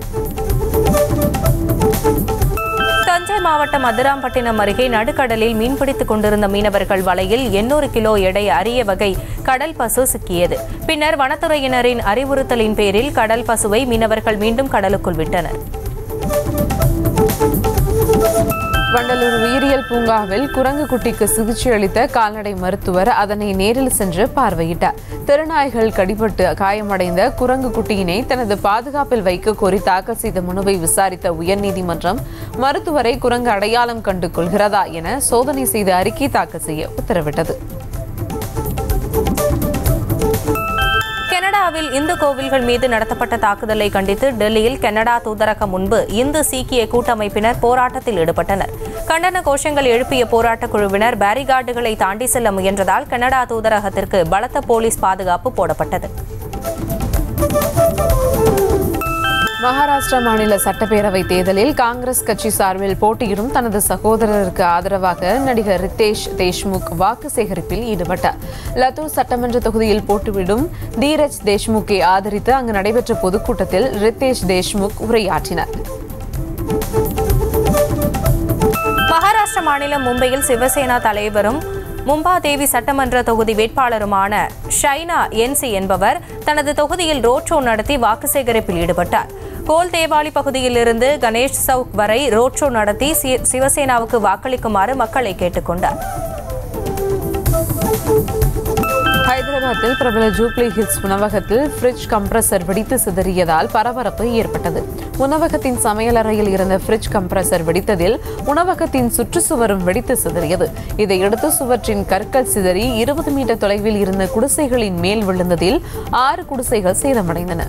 தஞ்சை மாவட்டம் அதிராம்பட்டினம் அருகே நடுக்கடலில் மீன்பிடித்துக் கொண்டிருந்த மீனவர்கள் வலையில் எண்ணூறு கிலோ எடை அரிய வகை கடல் பசு சிக்கியது. பின்னர் வனத்துறையினரின் அறிவுறுத்தலின் பேரில் கடல் பசுவை மீனவர்கள் மீண்டும் கடலுக்குள் விட்டனர். வண்டலூர் உயிரியல் பூங்காவில் குரங்கு குட்டிக்கு சிகிச்சை அளித்த கால்நடை மருத்துவர் அதனை நேரில் சென்று பார்வையிட்டார். தெருநாய்கள் கடிபட்டு காயமடைந்த குரங்கு குட்டியினை தனது பாதுகாப்பில் வைக்க கோரி தாக்கல் செய்த மனுவை விசாரித்த உயர்நீதிமன்றம் மருத்துவரை குரங்கு அடையாளம் கண்டு கொள்கிறதா என சோதனை செய்து அறிக்கை தாக்கல் செய்ய உத்தரவிட்டது. கனடாவில் இந்து கோவில்கள் மீது நடத்தப்பட்ட தாக்குதலை கண்டித்து டெல்லியில் கனடா தூதரகம் முன்பு இந்து சீக்கிய கூட்டமைப்பினர் போராட்டத்தில் ஈடுபட்டனர். கண்டன கோஷங்கள் எழுப்பிய போராட்டக் குழுவினர் பேரிகார்டுகளை தாண்டி செல்ல முயன்றதால் கனடா தூதரகத்திற்கு பலத்த போலீஸ் பாதுகாப்பு போடப்பட்டது. மகாராஷ்டிரா மாநில சட்டப்பேரவை தேர்தலில் காங்கிரஸ் கட்சி சார்பில் போட்டியிடும் தனது சகோதரருக்கு ஆதரவாக நடிகர் ரித்தேஷ் தேஷ்முக் வாக்கு சேகரிப்பில் ஈடுபட்டார். லத்தூர் சட்டமன்ற தொகுதியில் போட்டியிடும் தீரஜ் தேஷ்முக்கை ஆதரித்து அங்கு நடைபெற்ற பொதுக்கூட்டத்தில் ரித்தேஷ் தேஷ்முக் உரையாற்றினார். மகாராஷ்டிரா மாநிலம் மும்பையில் சிவசேனா தலைவரும் மும்பாதேவி சட்டமன்ற தொகுதி வேட்பாளருமான ஷைனா என்சி என்பவர் தனது தொகுதியில் ரோட் ஷோ நடத்தி வாக்கு சேகரிப்பில் ஈடுபட்டார். கோல் தேவாலி பகுதியிலிருந்து கணேஷ் சவுக் வரை ரோட் ஷோ நடத்தி சிவசேனாவுக்கு வாக்களிக்குமாறு மக்களை கேட்டுக் கொண்டார். ஹைதராபாத்தில் பிரபல ஜூப்ளி ஹில்ஸ் உணவகத்தில் ஃப்ரிட்ஜ் கம்ப்ரஸர் வெடித்து சிதறியதால் பரபரப்பு ஏற்பட்டது. உணவகத்தின் சமையலறையில் இருந்த ஃப்ரிட்ஜ் கம்ப்ரஸர் வெடித்ததில் உணவகத்தின் சுற்றுச்சுவரும் வெடித்து சிதறியது. இதையடுத்து சுவற்றின் கற்கள் சிதறி இருபது மீட்டர் தொலைவில் இருந்த குடிசைகளின் மேல் விழுந்ததில் ஆறு குடிசைகள் சேதமடைந்தன.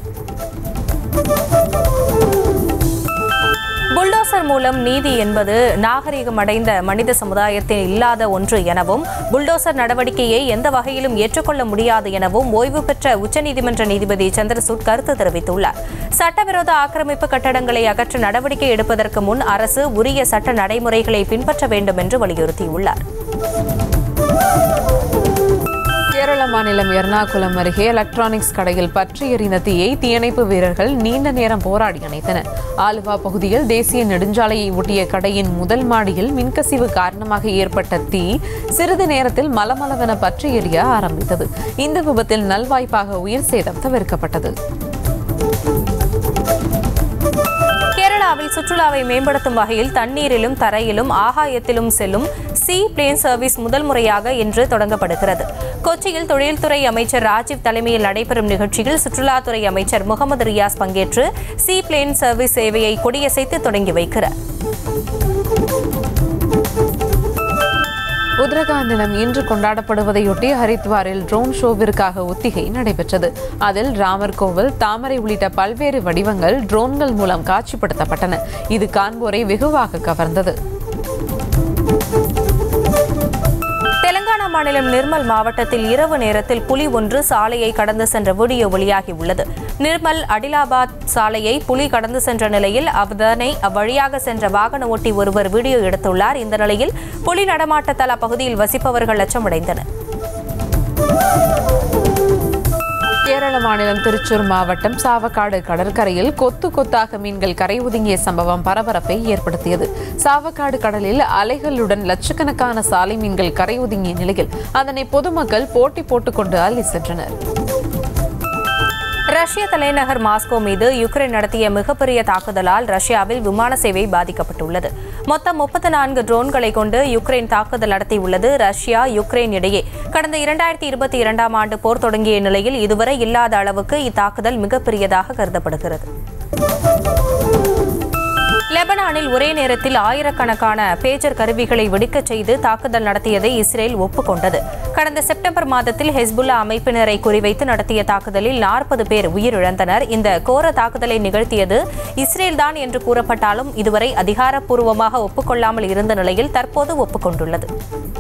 புல்டோசர் மூலம் நீதி என்பது நாகரிகமடைந்த மனித சமுதாயத்தில் இல்லாத ஒன்று எனவும் புல்டோசர் நடவடிக்கையை எந்த வகையிலும் ஏற்றுக்கொள்ள முடியாது எனவும் ஓய்வு பெற்ற உச்சநீதிமன்ற நீதிபதி சந்திரசூட் கருத்து தெரிவித்துள்ளார். சட்டவிரோத ஆக்கிரமிப்பு கட்டடங்களை அகற்ற நடவடிக்கை எடுப்பதற்கு முன் அரசு உரிய சட்ட நடைமுறைகளை பின்பற்ற வேண்டும் என்று வலியுறுத்தியுள்ளார். கேரள மாநிலம் எர்ணாகுளம் அருகே எலக்ட்ரானிக்ஸ் கடையில் பற்றி எறிந்த தீயை தீயணைப்பு வீரர்கள் நீண்ட நேரம் போராடி அணைத்தனர். ஆலுவா பகுதியில் தேசிய நெடுஞ்சாலையை ஒட்டிய கடையின் முதல் மாடியில் மின்கசிவு காரணமாக ஏற்பட்ட தீ சிறிது நேரத்தில் மலமளவென பற்றி எரிய ஆரம்பித்தது. இந்த விபத்தில் நல்வாய்ப்பாக உயிர் சேதம் தவிர்க்கப்பட்டது. கேரளாவில் சுற்றுலாவை மேம்படுத்தும் வகையில் தண்ணீரிலும் தரையிலும் ஆகாயத்திலும் செல்லும் சி பிளேன் சர்வீஸ் முதல் முறையாக இன்று தொடங்கப்படுகிறது. கொச்சியில் தொழில்துறை அமைச்சர் ராஜீவ் தலைமையில் நடைபெறும் நிகழ்ச்சியில் சுற்றுலாத்துறை அமைச்சர் முகமது ரியாஸ் பங்கேற்று சி பிளேன் சர்வீஸ் சேவையை கொடியசைத்து தொடங்கி வைக்கிறார். உத்தரகாண்ட் தினம் இன்று கொண்டாடப்படுவதையொட்டி ஹரித்வாரில் ட்ரோன் ஷோவிற்காக ஒத்திகை நடைபெற்றது. அதில் ராமர் கோவில், தாமரை உள்ளிட்ட பல்வேறு வடிவங்கள் ட்ரோன்கள் மூலம் காட்சிப்படுத்தப்பட்டன. இது காண்போரை வெகுவாக கவர்ந்தது. தெலங்கானா மாநிலம் நிர்மல் மாவட்டத்தில் இரவு நேரத்தில் புலி ஒன்று சாலையை கடந்து சென்ற வீடியோ வெளியாகியுள்ளது. நிர்மல் அடிலாபாத் சாலையை புலி கடந்து சென்ற நிலையில் அதனை அவ்வழியாக சென்ற வாகன ஓட்டி ஒருவர் வீடியோ எடுத்துள்ளார். இந்த நிலையில் புலி நடமாட்டத்தால் அப்பகுதியில் வசிப்பவர்கள் அச்சமடைந்தனர். கேரள மாநிலம் திருச்சூர் மாவட்டம் சாவக்காடு கடற்கரையில் கொத்து கொத்தாக மீன்கள் கரை ஒதுங்கிய சம்பவம் பரபரப்பை ஏற்படுத்தியது. சாவக்காடு கடலில் அலைகளுடன் லட்சக்கணக்கான சாலை மீன்கள் கரை ஒதுங்கிய நிலையில் அதனை பொதுமக்கள் போட்டி போட்டுக்கொண்டு அள்ளி சென்றனர். ரஷ்ய தலைநகர் மாஸ்கோ மீது யுக்ரைன் நடத்திய மிகப்பெரிய தாக்குதலால் ரஷ்யாவில் விமான சேவை பாதிக்கப்பட்டுள்ளது. மொத்தம் முப்பத்தி நான்கு ட்ரோன்களை கொண்டு யுக்ரைன் தாக்குதல் நடத்தியுள்ளது. ரஷ்யா யுக்ரைன் இடையே கடந்த இரண்டாயிரத்தி இருபத்தி இரண்டாம் ஆண்டு போர் தொடங்கிய நிலையில் இதுவரை இல்லாத அளவுக்கு இத்தாக்குதல் மிகப்பெரியதாக கருதப்படுகிறது. லெபனானில் ஒரே நேரத்தில் ஆயிரக்கணக்கான பேஜர் கருவிகளை வெடிக்கச் செய்து தாக்குதல் நடத்தியதை இஸ்ரேல் ஒப்புக்கொண்டது. கடந்த செப்டம்பர் மாதத்தில் ஹெஸ்புல்லா அமைப்பினரை குறிவைத்து நடத்திய தாக்குதலில் நாற்பது பேர் உயிரிழந்தனர். இந்த கோர தாக்குதலை நிகழ்த்தியது இஸ்ரேல்தான் என்று கூறப்பட்டாலும் இதுவரை அதிகாரப்பூர்வமாக ஒப்புக்கொள்ளாமல் இருந்த நிலையில் தற்போது ஒப்புக்கொண்டுள்ளது.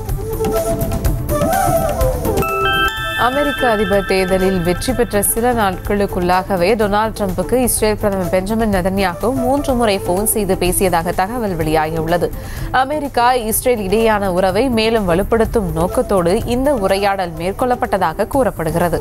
அமெரிக்க அதிபர் தேர்தலில் வெற்றி பெற்ற சில நாட்களுக்குள்ளாகவே டொனால்டு டிரம்புக்கு இஸ்ரேல் பிரதமர் பெஞ்சமின் நெதன்யாகு மூன்று முறை போன் செய்து பேசியதாக தகவல் வெளியாகியுள்ளது. அமெரிக்கா இஸ்ரேல் இடையேயான உறவை மேலும் வலுப்படுத்தும் நோக்கத்தோடு இந்த உரையாடல் மேற்கொள்ளப்பட்டதாக கூறப்படுகிறது.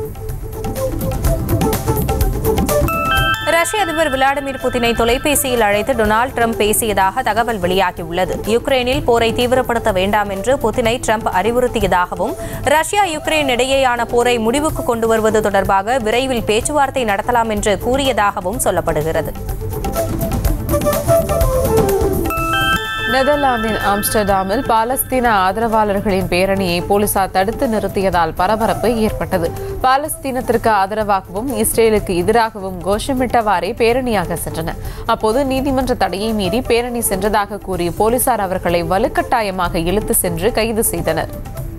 ரஷ்ய அதிபர் விளாடிமிர் புதினை தொலைபேசியில் அழைத்து டொனால்டு டிரம்ப் பேசியதாக தகவல் வெளியாகியுள்ளது. யுக்ரைனில் போரை தீவிரப்படுத்த வேண்டாம் என்று புதினை டிரம்ப் அறிவுறுத்தியதாகவும் ரஷ்யா யுக்ரைன் இடையேயான போரை முடிவுக்கு கொண்டு வருவது தொடர்பாக விரைவில் பேச்சுவார்த்தை நடத்தலாம் என்று கூறியதாகவும் சொல்லப்படுகிறது. நெதர்லாந்தின் ஆம்ஸ்டர்டாமில் பாலஸ்தீன ஆதரவாளர்களின் பேரணியை போலீசார் தடுத்து நிறுத்தியதால் பரபரப்பு ஏற்பட்டது. பாலஸ்தீனத்திற்கு ஆதரவாகவும் இஸ்ரேலுக்கு எதிராகவும் கோஷமிட்டவாறே பேரணியாக சென்றனர். அப்போது நீதிமன்ற தடையை மீறி பேரணி சென்றதாக கூறி போலீசார் அவர்களை வலுக்கட்டாயமாக இழுத்து சென்று கைது செய்தனர்.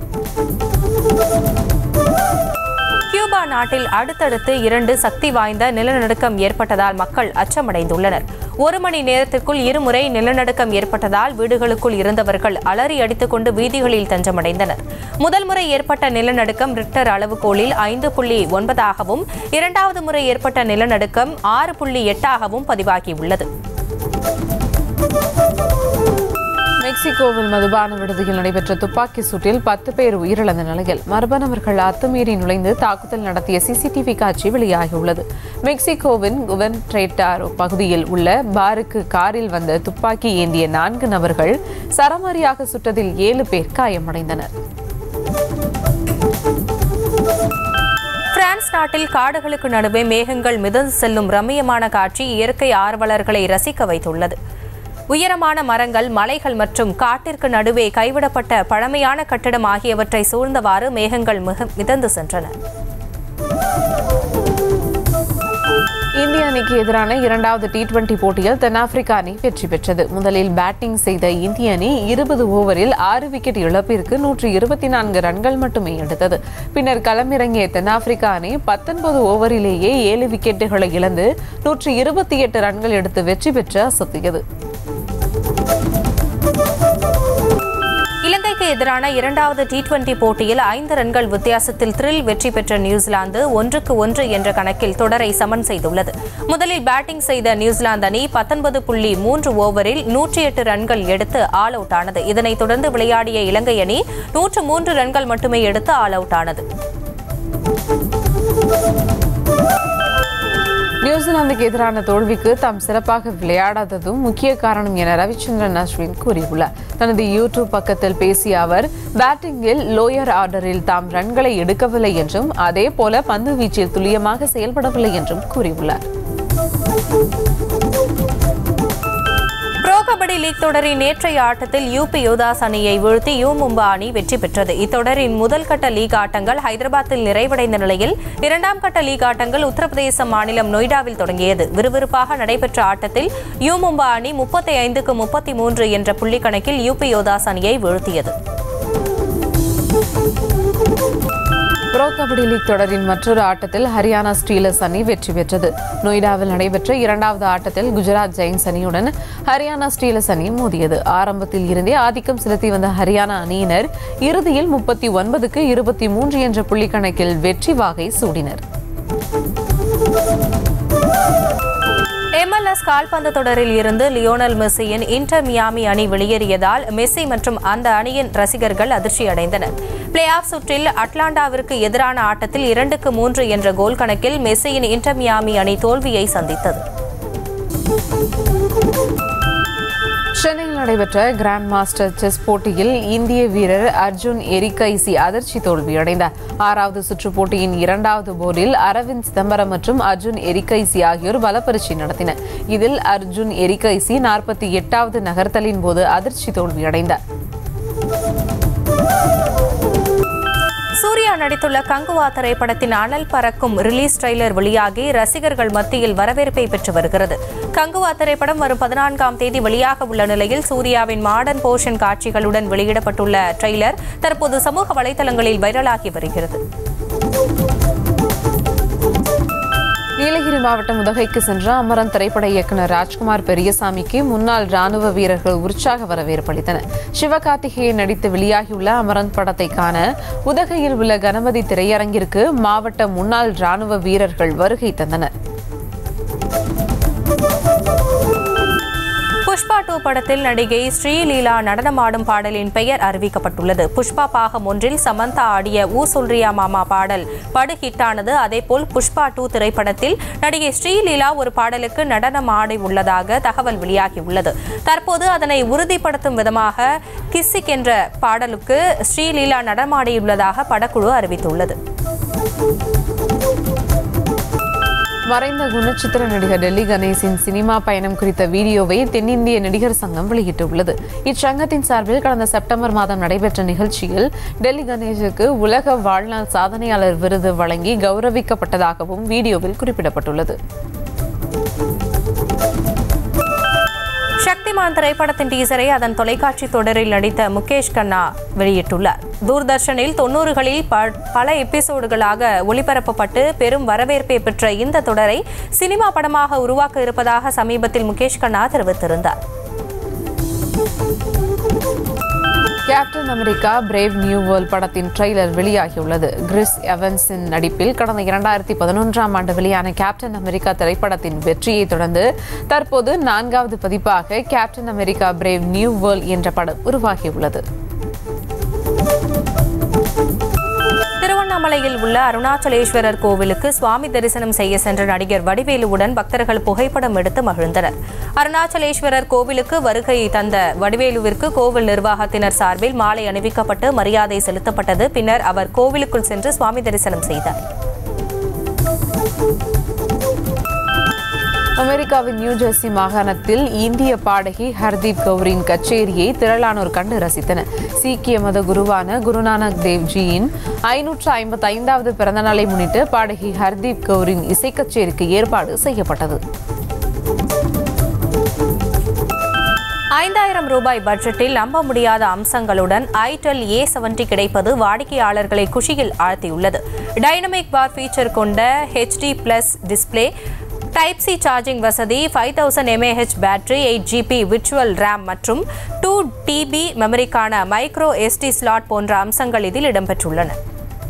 கியூபா நாட்டில் அடுத்தடுத்து இரண்டு சக்தி வாய்ந்த நிலநடுக்கம் ஏற்பட்டதால் மக்கள் அச்சமடைந்துள்ளனர். ஒரு மணி நேரத்திற்குள் இருமுறை நிலநடுக்கம் ஏற்பட்டதால் வீடுகளுக்குள் இருந்தவர்கள் அலறி அடித்துக் கொண்டு வீதிகளில் தஞ்சமடைந்தனர். முதல் முறை ஏற்பட்ட நிலநடுக்கம் ரிக்டர் அளவுகோலில் ஐந்து புள்ளி ஒன்பதாகவும் இரண்டாவது முறை ஏற்பட்ட நிலநடுக்கம் ஆறு புள்ளி எட்டாகவும் பதிவாகியுள்ளது. மெக்சிகோவில் மதுபான விடுதியில் நடைபெற்ற துப்பாக்கி சூட்டில் பத்து பேர் உயிரிழந்த நிலையில் மர்ம நபர்கள் அத்துமீறி நுழைந்து தாக்குதல் நடத்திய சிசிடிவி காட்சி வெளியாகியுள்ளது. மெக்சிகோவின் குவென்ட்ரேட்டாரோ பகுதியில் உள்ள பாருக்கு காரில் வந்த துப்பாக்கி ஏந்திய நான்கு நபர்கள் சரமாரியாக சுட்டதில் ஏழு பேர் காயமடைந்தனர். பிரான்ஸ் நாட்டில் காடுகளுக்கு நடுவே மேகங்கள் மிதந்து செல்லும் ரம்மியமான காட்சி இயற்கை ஆர்வலர்களை ரசிக்க வைத்துள்ளது. உயரமான மரங்கள், மலைகள் மற்றும் காட்டிற்கு நடுவே கைவிடப்பட்ட பழமையான கட்டிடம் ஆகியவற்றை சூழ்ந்தவாறு மேகங்கள் மிதந்து சென்றன. இந்திய அணிக்கு எதிரான இரண்டாவது டி டுவெண்டி போட்டியில் தென்னாப்பிரிக்கா அணி வெற்றி பெற்றது. முதலில் பேட்டிங் செய்த இந்திய அணி இருபது ஓவரில் ஆறு விக்கெட் இழப்பிற்கு நூற்றி இருபத்தி நான்கு ரன்கள் மட்டுமே எடுத்தது. பின்னர் களமிறங்கிய தென்னாப்பிரிக்கா அணி பத்தொன்பது ஓவரிலேயே ஏழு விக்கெட்டுகளை இழந்து நூற்றி இருபத்தி எட்டு ரன்கள் எடுத்து வெற்றி பெற்று அசத்தியது. இலங்கைக்கு எதிரான இரண்டாவது டி டுவெண்டி போட்டியில் ஐந்து ரன்கள் வித்தியாசத்தில் த்ரில் வெற்றி பெற்ற நியூசிலாந்து ஒன்றுக்கு ஒன்று என்ற கணக்கில் தொடரை சமன் செய்துள்ளது. முதலில் பேட்டிங் செய்த நியூசிலாந்து அணி பத்தொன்பது புள்ளி மூன்று ஓவரில் நூற்றி எட்டு ரன்கள் எடுத்து ஆல் அவுட் ஆனது. இதனைத் தொடர்ந்து விளையாடிய இலங்கை அணி நூற்று மூன்று ரன்கள் மட்டுமே எடுத்து ஆல் அவுட் ஆனது. நியூசிலாந்துக்கு எதிரான தோல்விக்கு தாம் சிறப்பாக விளையாடாததும் முக்கிய காரணம் என ரவிச்சந்திரன் அஸ்வின் கூறியுள்ளார். தனது யூடியூப் பக்கத்தில் பேசிய அவர், பேட்டிங்கில் லோயர் ஆர்டரில் தாம் ரன்களை எடுக்கவில்லை என்றும் அதே போல பந்து வீச்சில் துல்லியமாக செயல்படவில்லை என்றும் கூறியுள்ளார். ப்ரோ கபடி லீக் தொடரின் நேற்றைய ஆட்டத்தில் யூபி யோதாஸ் அணியை வீழ்த்தி யூ மும்பா அணி வெற்றி பெற்றது. இத்தொடரின் முதல் கட்ட லீக் ஆட்டங்கள் ஹைதராபாத்தில் நிறைவடைந்த நிலையில் இரண்டாம் கட்ட லீக் ஆட்டங்கள் உத்தரப்பிரதேச மாநிலம் நொய்டாவில் தொடங்கியது. விறுவிறுப்பாக நடைபெற்ற ஆட்டத்தில் யூ மும்பா அணி முப்பத்தி ஐந்துக்கு முப்பத்தி மூன்று என்ற புள்ளி கணக்கில் யூபி யோதாஸ் அணியை வீழ்த்தியது. ப்ரோ கபடி லீக் தொடரின் மற்றொரு ஆட்டத்தில் ஹரியானா ஸ்டீலர்ஸ் அணி வெற்றி பெற்றது. நொய்டாவில் நடைபெற்ற இரண்டாவது ஆட்டத்தில் குஜராத் ஜெயின்ஸ் அணியுடன் ஹரியானா ஸ்டீலர்ஸ் அணி மோதியது. ஆரம்பத்தில் இருந்தே ஆதிக்கம் செலுத்தி வந்த ஹரியானா அணியினர் இறுதியில் முப்பத்தி ஒன்பதுக்கு இருபத்தி மூன்று என்ற புள்ளி கணக்கில் வெற்றி வாகை சூடினர். எம் எல் எஸ் கால்பந்து தொடரில் இருந்து லியோனல் மெஸ்ஸியின் இன்டர் மியாமி அணி வெளியேறியதால் மெஸ்ஸி மற்றும் அந்த அணியின் ரசிகர்கள் அதிர்ச்சி அடைந்தனர். பிளே ஆஃப் சுற்றில் அட்லாண்டாவிற்கு எதிரான ஆட்டத்தில் இரண்டுக்கு மூன்று என்ற கோல் கணக்கில் மெஸ்ஸியின் இன்டர் மியாமி அணி தோல்வியை சந்தித்தது. சென்னையில் நடைபெற்ற கிராண்ட் மாஸ்டர் செஸ் போட்டியில் இந்திய வீரர் அர்ஜுன் எரிகைசி அதிர்ச்சி தோல்வியடைந்தார். ஆறாவது சுற்று போட்டியின் இரண்டாவது போரில் அரவிந்த் சிதம்பரம் மற்றும் அர்ஜுன் எரிகைசி ஆகியோர் பலப்பரீட்சை நடத்தினர். இதில் அர்ஜுன் எரிகைசி நாற்பத்தி எட்டாவது நகர்த்தலின் போது அதிர்ச்சி தோல்வியடைந்தார். சூர்யா நடித்துள்ள கங்குவா திரைப்படத்தின் அனல் பறக்கும் ரிலீஸ் ட்ரெய்லர் வெளியாகி ரசிகர்கள் மத்தியில் வரவேற்பை பெற்று வருகிறது. கங்குவா திரைப்படம் வரும் பதினான்காம் தேதி வெளியாக உள்ள நிலையில் சூர்யாவின் மாடர்ன் போர்ஷன் காட்சிகளுடன் வெளியிடப்பட்டுள்ள ட்ரெய்லர் தற்போது சமூக வலைதளங்களில் வைரலாகி வருகிறது. நீலகிரி மாவட்டம் உதகைக்கு சென்ற அமரன் திரைப்பட இயக்குநர் ராஜ்குமார் பெரியசாமிக்கு முன்னாள் ராணுவ வீரர்கள் உற்சாக வரவேற்பு அளித்தனர். சிவகார்த்திகேயன் நடித்து வெளியாகியுள்ள அமரன் படத்தை காண உதகையில் உள்ள கணபதி திரையரங்கிற்கு மாவட்ட முன்னாள் ராணுவ வீரர்கள் வருகை தந்தனர். புஷ்பா டூ படத்தில் நடிகை ஸ்ரீலீலா நடனமாடும் பாடலின் பெயர் அறிவிக்கப்பட்டுள்ளது. புஷ்பா பாகம் ஒன்றில் சமந்தா ஆடிய ஊ சொல்றியா மாமா பாடல் படு ஹிட்டானது. அதேபோல் புஷ்பா டூ திரைப்படத்தில் நடிகை ஸ்ரீலீலா ஒரு பாடலுக்கு நடனம் ஆடி உள்ளதாக தகவல் வெளியாகியுள்ளது. தற்போது அதனை உறுதிப்படுத்தும் விதமாக கிஸ்ஸிக் என்ற பாடலுக்கு ஸ்ரீலீலா நடனமாடியுள்ளதாக படக்குழு அறிவித்துள்ளது. மறைந்த குணச்சித்திர நடிகர் டெல்லி கணேசின் சினிமா பயணம் குறித்த வீடியோவை தென்னிந்திய நடிகர் சங்கம் வெளியிட்டுள்ளது. இச்சங்கத்தின் சார்பில் கடந்த செப்டம்பர் மாதம் நடைபெற்ற நிகழ்ச்சியில் டெல்லி கணேசுக்கு உலக வாழ்நாள் சாதனையாளர் விருது வழங்கி கௌரவிக்கப்பட்டதாகவும் வீடியோவில் குறிப்பிடப்பட்டுள்ளது. சக்திமான் திரைப்படத்தின் டீசரை அதன் தொலைக்காட்சி தொடரில் நடித்த முகேஷ் கண்ணா வெளியிட்டுள்ளார். தூர்தர்ஷனில் தொன்னூறுகளில் பல எபிசோடுகளாக ஒளிபரப்பப்பட்டு பெரும் வரவேற்பை பெற்ற இந்த தொடரை சினிமா படமாக உருவாக்க இருப்பதாக சமீபத்தில் முகேஷ் கண்ணா தெரிவித்திருந்தார். Captain America brave new world படத்தின் ட்ரெய்லர் வெளியாகியுள்ளது. கிறிஸ் எவன்ஸின் நடிப்பில் கடந்த இரண்டாயிரத்தி பதினொன்றாம் ஆண்டு வெளியான கேப்டன் அமெரிக்கா திரைப்படத்தின் வெற்றியை தொடர்ந்து தற்போது நான்காவது பதிப்பாக captain America brave new world என்ற படம் உருவாகியுள்ளது. திருவண்ணாமலையில் உள்ள அருணாச்சலேஸ்வரர் கோவிலுக்கு சுவாமி தரிசனம் செய்ய சென்ற நடிகர் வடிவேலுவுடன் பக்தர்கள் புகைப்படம் எடுத்து மகிழ்ந்தனர். அருணாச்சலேஸ்வரர் கோவிலுக்கு வருகை தந்த வடிவேலுவிற்கு கோவில் நிர்வாகத்தினர் சார்பில் மாலை அணிவிக்கப்பட்டு மரியாதை செலுத்தப்பட்டது. பின்னர் அவர் கோவிலுக்குள் சென்று சுவாமி தரிசனம் செய்தார். அமெரிக்காவின் நியூ ஜெர்சி மாகாணத்தில் இந்திய பாடகி ஹர்தீப் கவுரின் கச்சேரியை திரளானோர் கண்டு ரசித்தனர். சீக்கிய மத குருவான குருநானக் தேவ்ஜியின் ஐநூற்று ஐம்பத்தி ஐந்தாவது பிறந்தநாளை முன்னிட்டு பாடகி ஹர்தீப் கவுரின் இசை கச்சேரிக்கு ஏற்பாடு செய்யப்பட்டது. ஐந்தாயிரம் ரூபாய் பட்ஜெட்டில் நம்ப முடியாத அம்சங்களுடன் ஐடெல் ஏ செவன்டி கிடைப்பது வாடிக்கையாளர்களை குஷியில் ஆழ்த்தியுள்ளது. டைனமிக் பார் ஃபீச்சர் கொண்ட HD plus display, type C charging வசதி, five thousand mAh battery, eight GB virtual RAM மற்றும் டூ டிபி மெமரிக்கான மைக்ரோ எஸ்டி ஸ்லாட் போன்ற அம்சங்கள் இதில் இடம்பெற்றுள்ளன.